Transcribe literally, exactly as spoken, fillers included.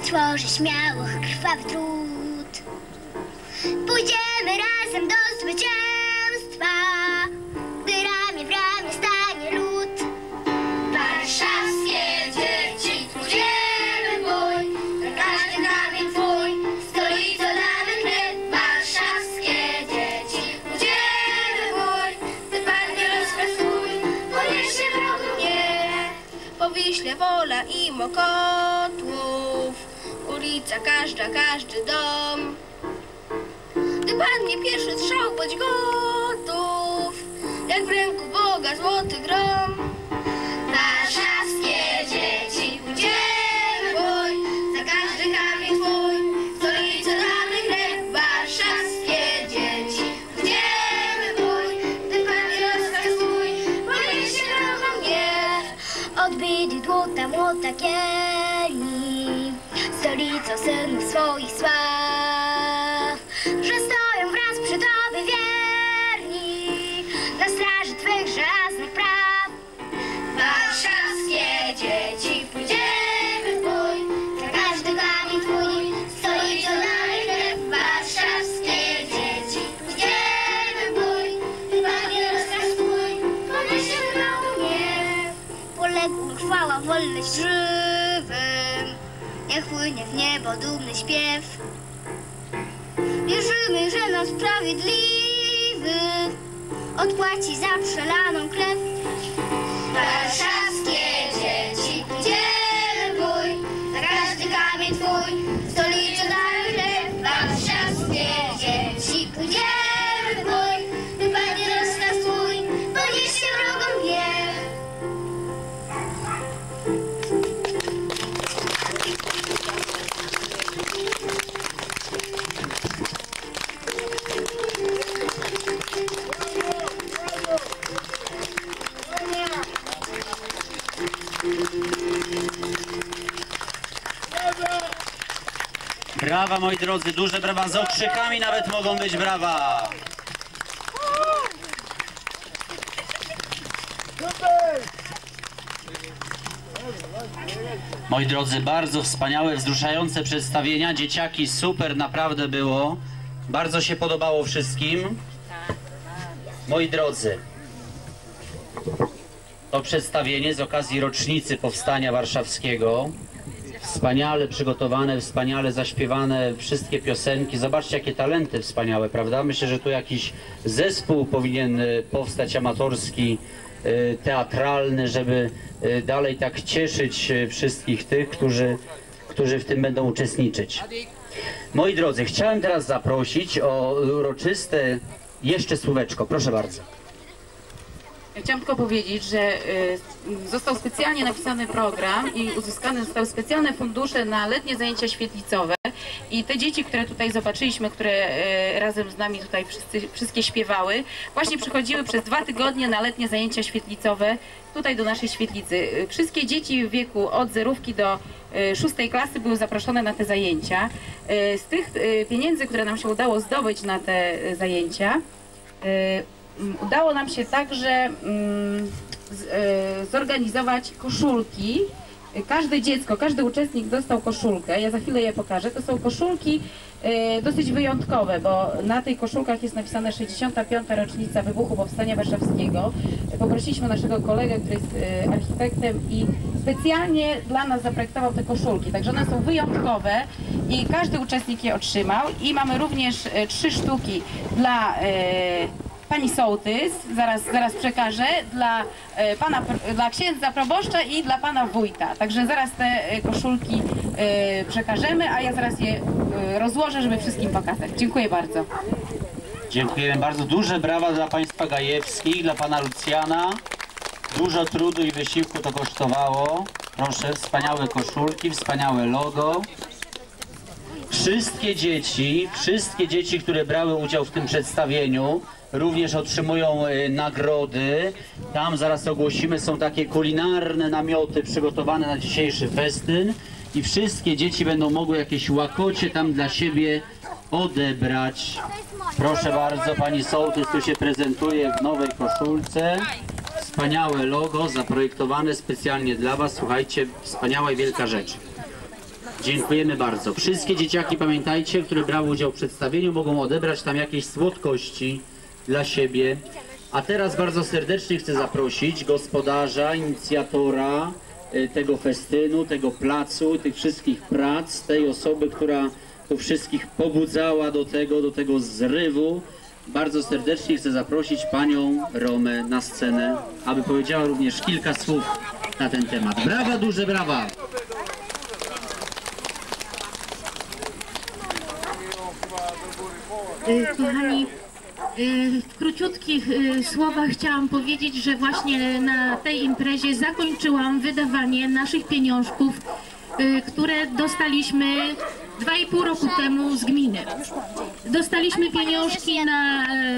tworzy śmiało krwawy trud. Pójdziemy razem do zwycięstwa, gdy ramię w ramię stanie lud. Warszawskie dzieci, pójdziemy w bój, na każdy kamień twój, stolicą damy krew. Warszawskie dzieci, pójdziemy w bój, gdy padnie rozkaz twój, poniesie wrogu gniew. Po Wiśle Wola i Mokotłów, ulica każda, każdy dom. Gdy padnie pierwszy strzał, bądź gotów, jak w ręku Boga złoty grom. Warszawskie dzieci, pójdziemy w bój, za każdy kamień twój, stolicą damy krew. Warszawskie dzieci, pójdziemy w bój, gdy padnie rozkaz twój, poniesie wrogu gniew. Odbity dłota młota kieli, stolicą synów swoich sław, że stoją wraz przy tobie wierni, na straży twych żelaznych praw. Warszawskie dzieci, pójdziemy w bój, za każdy kamień twój, stolicą damy krew. Warszawskie dzieci, pójdziemy w bój, gdy padnie rozkaz twój, poniesie wrogu gniew. Poległym chwała, wolność żywym, niech płynie w niebo dumny śpiew. Wierzymy, że nam sprawiedliwy odpłaci za przelaną krew. Warszawskie dzieci, pójdziemy w bój, za każdy kamień twój, stolicą damy krew. Warszawskie dzieci, pójdziemy w bój, gdy padnie rozkaz twój, poniesie wrogom gniew. Brawa, moi drodzy, duże brawa, z okrzykami nawet mogą być brawa. Moi drodzy, bardzo wspaniałe, wzruszające przedstawienia. Dzieciaki, super naprawdę było. Bardzo się podobało wszystkim. Moi drodzy, to przedstawienie z okazji rocznicy Powstania Warszawskiego. Wspaniale przygotowane, wspaniale zaśpiewane wszystkie piosenki. Zobaczcie, jakie talenty wspaniałe, prawda? Myślę, że tu jakiś zespół powinien powstać amatorski, teatralny, żeby dalej tak cieszyć wszystkich tych, którzy, którzy w tym będą uczestniczyć. Moi drodzy, chciałem teraz zaprosić o uroczyste jeszcze słóweczko. Proszę bardzo. Chciałam tylko powiedzieć, że został specjalnie napisany program i uzyskane zostały specjalne fundusze na letnie zajęcia świetlicowe i te dzieci, które tutaj zobaczyliśmy, które razem z nami tutaj wszyscy, wszystkie śpiewały, właśnie przychodziły przez dwa tygodnie na letnie zajęcia świetlicowe tutaj do naszej świetlicy. Wszystkie dzieci w wieku od zerówki do szóstej klasy były zaproszone na te zajęcia. Z tych pieniędzy, które nam się udało zdobyć na te zajęcia, udało nam się także mm, z, e, zorganizować koszulki. Każde dziecko, każdy uczestnik dostał koszulkę. Ja za chwilę je pokażę. To są koszulki e, dosyć wyjątkowe, bo na tej koszulkach jest napisane sześćdziesiąta piąta rocznica wybuchu Powstania Warszawskiego. Poprosiliśmy naszego kolegę, który jest e, architektem i specjalnie dla nas zaprojektował te koszulki. Także one są wyjątkowe i każdy uczestnik je otrzymał. I mamy również e, trzy sztuki dla e, pani sołtys, zaraz, zaraz przekażę, dla e, pana, dla księdza proboszcza i dla pana wójta. Także zaraz te e, koszulki e, przekażemy, a ja zaraz je e, rozłożę, żeby wszystkim pokazać. Dziękuję bardzo. Dziękujemy bardzo. Duże brawa dla państwa Gajewskich, dla pana Lucjana. Dużo trudu i wysiłku to kosztowało. Proszę, wspaniałe koszulki, wspaniałe logo. Wszystkie dzieci, wszystkie dzieci, które brały udział w tym przedstawieniu, również otrzymują y, nagrody. Tam zaraz ogłosimy, są takie kulinarne namioty przygotowane na dzisiejszy festyn i wszystkie dzieci będą mogły jakieś łakocie tam dla siebie odebrać. Proszę bardzo, pani sołtys tu się prezentuje w nowej koszulce. Wspaniałe logo, zaprojektowane specjalnie dla was. Słuchajcie, wspaniała i wielka rzecz. Dziękujemy bardzo. Wszystkie dzieciaki, pamiętajcie, które brały udział w przedstawieniu, mogą odebrać tam jakieś słodkości dla siebie. A teraz bardzo serdecznie chcę zaprosić gospodarza, inicjatora y, tego festynu, tego placu, tych wszystkich prac, tej osoby, która tu wszystkich pobudzała do tego, do tego zrywu. Bardzo serdecznie chcę zaprosić panią Romę na scenę, aby powiedziała również kilka słów na ten temat. Brawa, duże brawa! Kochani, w króciutkich słowach chciałam powiedzieć, że właśnie na tej imprezie zakończyłam wydawanie naszych pieniążków, które dostaliśmy dwa i pół roku temu z gminy. Dostaliśmy pieniążki na